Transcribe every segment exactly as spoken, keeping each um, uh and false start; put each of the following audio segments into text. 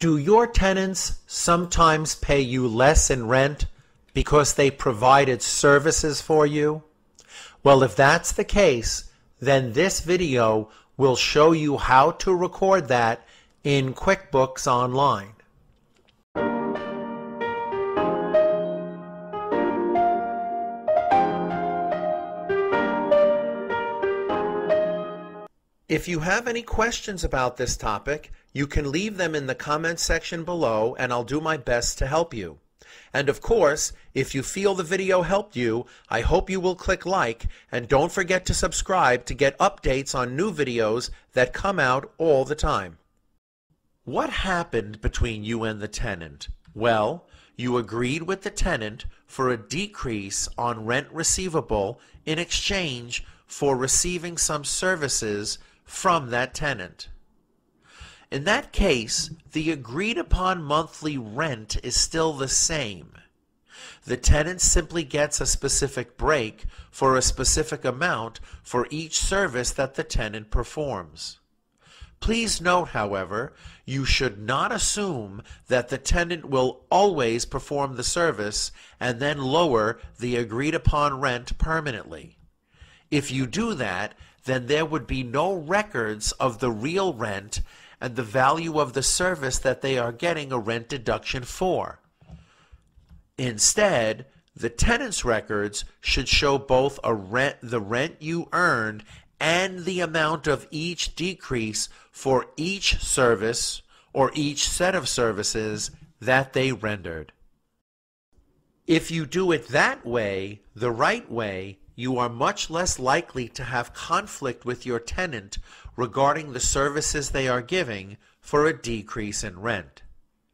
Do your tenants sometimes pay you less in rent because they provided services for you? Well, if that's the case, then this video will show you how to record that in QuickBooks Online. If you have any questions about this topic, you can leave them in the comments section below and I'll do my best to help you. And of course, if you feel the video helped you, I hope you will click like and don't forget to subscribe to get updates on new videos that come out all the time. What happened between you and the tenant? Well, you agreed with the tenant for a decrease on rent receivable in exchange for receiving some services from that tenant. In that case, the agreed upon monthly rent is still the same. The tenant simply gets a specific break for a specific amount for each service that the tenant performs. Please note, however, you should not assume that the tenant will always perform the service and then lower the agreed upon rent permanently. If you do that, then there would be no records of the real rent and the value of the service that they are getting a rent deduction for. Instead, the tenant's records should show both a rent, the rent you earned and the amount of each decrease for each service or each set of services that they rendered. If you do it that way, the right way, you are much less likely to have conflict with your tenant regarding the services they are giving for a decrease in rent.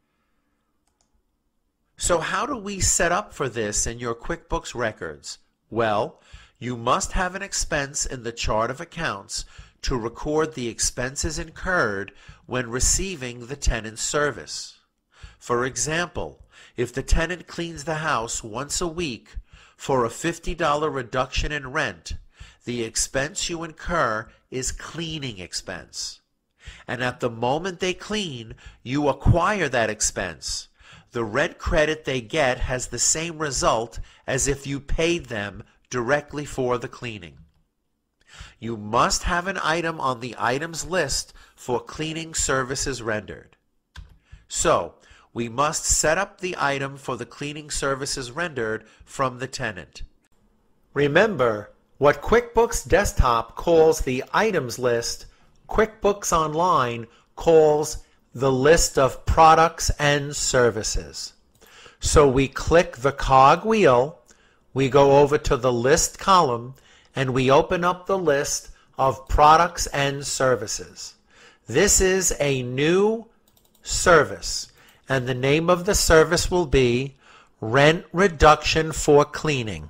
So how do we set up for this in your QuickBooks records? Well, you must have an expense in the chart of accounts to record the expenses incurred when receiving the tenant's service. For example, if the tenant cleans the house once a week for a fifty dollar reduction in rent, the expense you incur is cleaning expense. And at the moment they clean, you acquire that expense. The rent credit they get has the same result as if you paid them directly for the cleaning. You must have an item on the items list for cleaning services rendered. So, we must set up the item for the cleaning services rendered from the tenant. Remember, what QuickBooks Desktop calls the items list, QuickBooks Online calls the list of products and services. So we click the cog wheel, we go over to the list column, and we open up the list of products and services. This is a new service, and the name of the service will be Rent Reduction for Cleaning.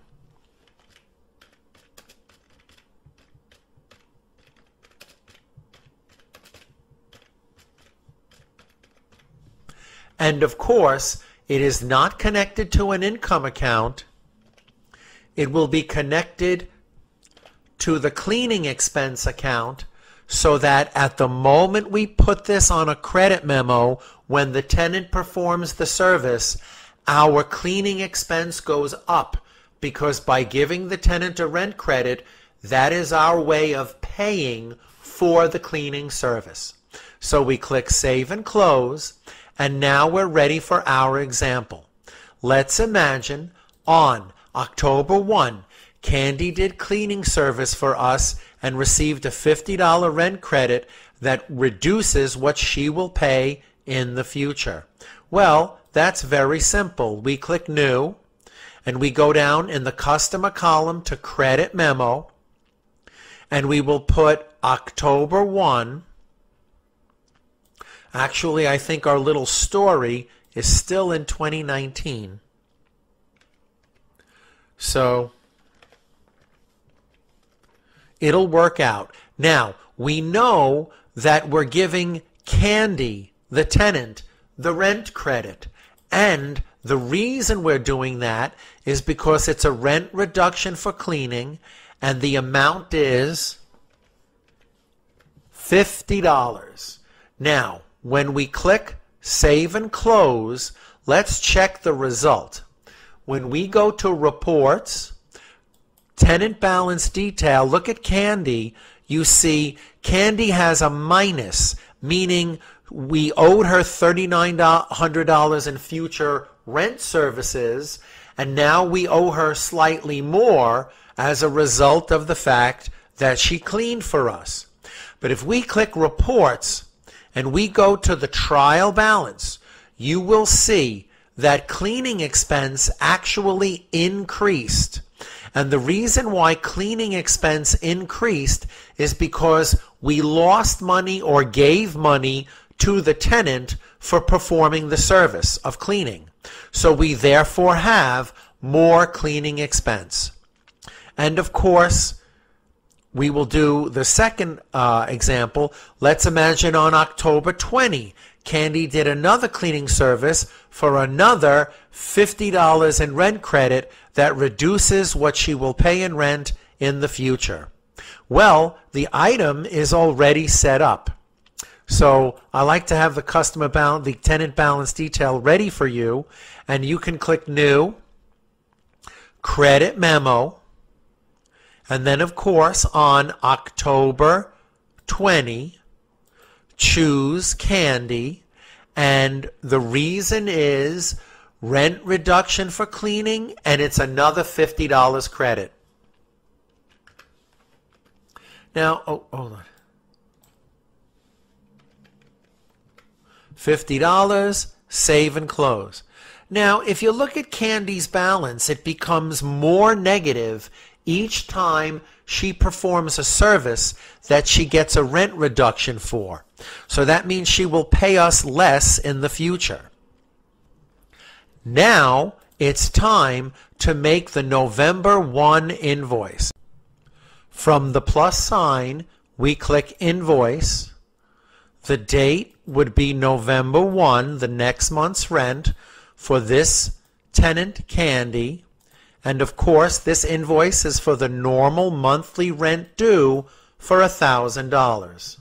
And of course, it is not connected to an income account. It will be connected to the cleaning expense account, so that at the moment we put this on a credit memo, when the tenant performs the service, our cleaning expense goes up, because by giving the tenant a rent credit, that is our way of paying for the cleaning service. So we click Save and Close, and now we're ready for our example. Let's imagine on October first, Candy did cleaning service for us and received a fifty dollar rent credit that reduces what she will pay in the future. Well, that's very simple. We click New, and we go down in the Customer column to Credit Memo, and we will put October first. Actually, I think our little story is still in twenty nineteen. So it'll work out. Now, we know that we're giving Candy, the tenant, the rent credit. And the reason we're doing that is because it's a rent reduction for cleaning, and the amount is fifty dollars. Now, when we click save and close, let's check the result. When we go to reports, tenant balance detail, look at Candy, you see Candy has a minus, meaning we owed her thirty-nine hundred dollars in future rent services, and now we owe her slightly more as a result of the fact that she cleaned for us. But if we click reports and we go to the trial balance, you will see that cleaning expense actually increased. And the reason why cleaning expense increased is because we lost money or gave money to the tenant for performing the service of cleaning. So we therefore have more cleaning expense. And of course, we will do the second uh, example. Let's imagine on October twentieth, Candy did another cleaning service for another fifty dollars in rent credit that reduces what she will pay in rent in the future. Well, the item is already set up. So I like to have the customer balance, the tenant balance detail ready for you, and you can click New, Credit Memo, and then of course on October twentieth, choose Candy, and the reason is rent reduction for cleaning, and it's another fifty dollars credit. Now, oh, hold on. fifty dollars, save and close. Now, if you look at Candy's balance, it becomes more negative each time she performs a service that she gets a rent reduction for. So that means she will pay us less in the future. Now it's time to make the November first invoice. From the plus sign, we click Invoice. The date would be November first, the next month's rent, for this tenant Candy. And of course, this invoice is for the normal monthly rent due for one thousand dollars.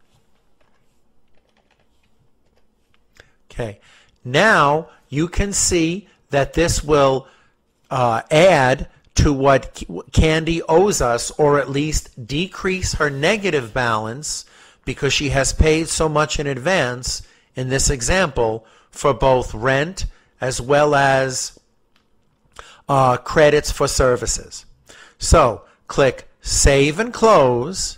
Okay, now you can see that this will uh, add to what Candy owes us, or at least decrease her negative balance, because she has paid so much in advance in this example for both rent as well as uh, credits for services. So click Save and Close.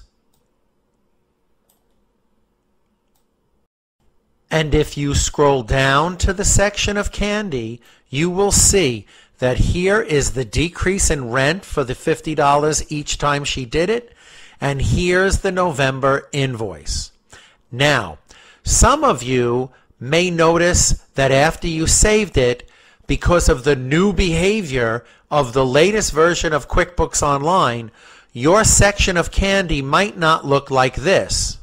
And if you scroll down to the section of Candy, you will see that here is the decrease in rent for the fifty dollars each time she did it, and here's the November invoice. Now, some of you may notice that after you saved it, because of the new behavior of the latest version of QuickBooks Online, your section of Candy might not look like this.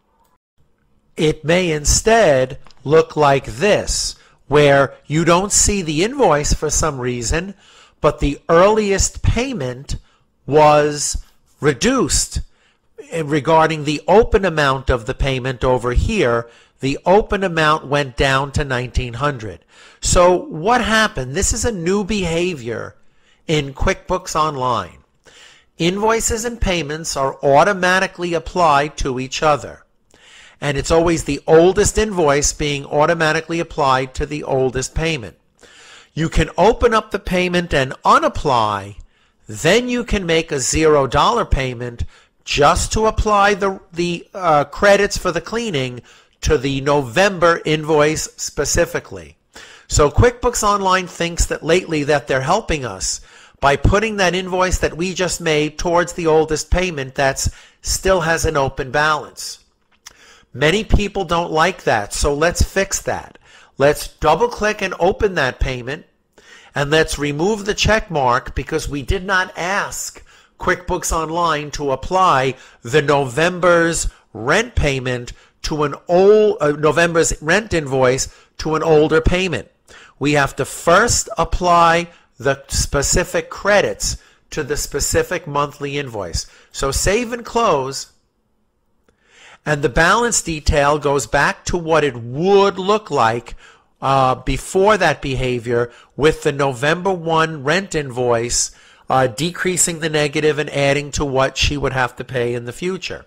It may instead look like this, where you don't see the invoice for some reason, but the earliest payment was reduced. Regarding the open amount of the payment over here, the open amount went down to nineteen hundred dollars. So what happened? This is a new behavior in QuickBooks Online. Invoices and payments are automatically applied to each other. And it's always the oldest invoice being automatically applied to the oldest payment. You can open up the payment and unapply, then you can make a zero dollar payment just to apply the, the uh, credits for the cleaning to the November invoice specifically. So QuickBooks Online thinks that lately that they're helping us by putting that invoice that we just made towards the oldest payment that still has an open balance. Many people don't like that, so let's fix that. Let's double click and open that payment, and let's remove the check mark because we did not ask QuickBooks Online to apply the November's rent payment to an old uh, November's rent invoice to an older payment. We have to first apply the specific credits to the specific monthly invoice. So save and close. And the balance detail goes back to what it would look like uh, before that behavior, with the November first rent invoice uh, decreasing the negative and adding to what she would have to pay in the future.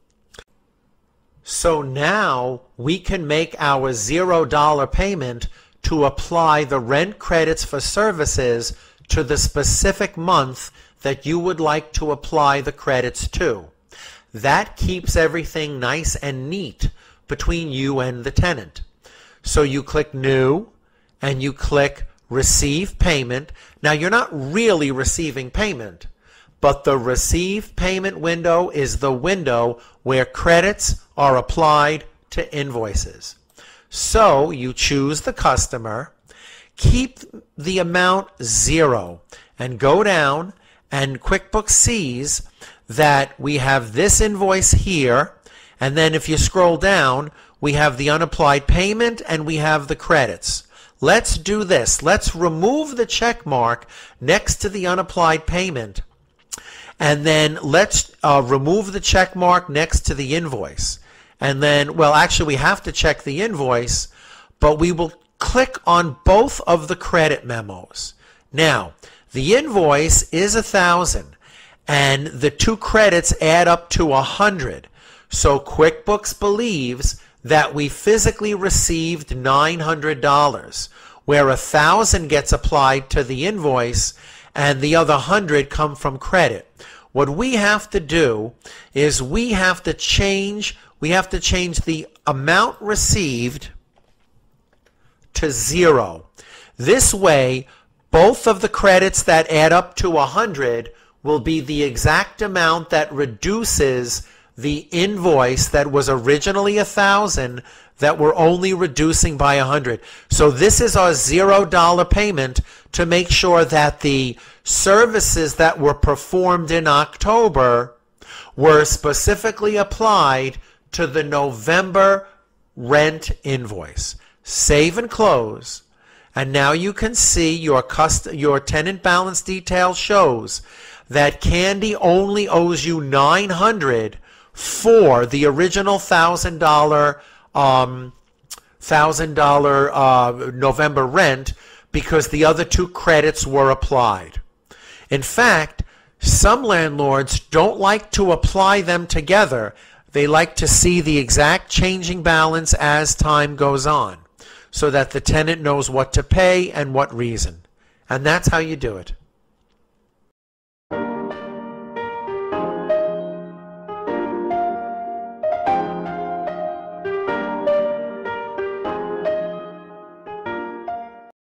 So now we can make our zero dollar payment to apply the rent credits for services to the specific month that you would like to apply the credits to. That keeps everything nice and neat between you and the tenant. So you click New and you click Receive Payment. Now you're not really receiving payment, but the Receive Payment window is the window where credits are applied to invoices. So you choose the customer, keep the amount zero, and go down, and QuickBooks sees that we have this invoice here, and then if you scroll down, we have the unapplied payment and we have the credits. Let's do this. Let's remove the check mark next to the unapplied payment, and then let's uh, remove the check mark next to the invoice. And then, well, actually we have to check the invoice, but we will click on both of the credit memos. Now, the invoice is a thousand, and the two credits add up to a hundred. So QuickBooks believes that we physically received nine hundred dollars, where a thousand gets applied to the invoice and the other hundred come from credit. What we have to do is we have to change we have to change the amount received to zero. This way, both of the credits that add up to one hundred will be the exact amount that reduces the invoice that was originally one thousand that we're only reducing by one hundred. So this is our zero dollar payment to make sure that the services that were performed in October were specifically applied to the November rent invoice. Save and close. And now you can see your cust- your tenant balance detail shows that Candy only owes you nine hundred dollars for the original one thousand dollar um, one thousand dollar uh, November rent, because the other two credits were applied. In fact, some landlords don't like to apply them together. They like to see the exact changing balance as time goes on, so that the tenant knows what to pay and what reason. And that's how you do it.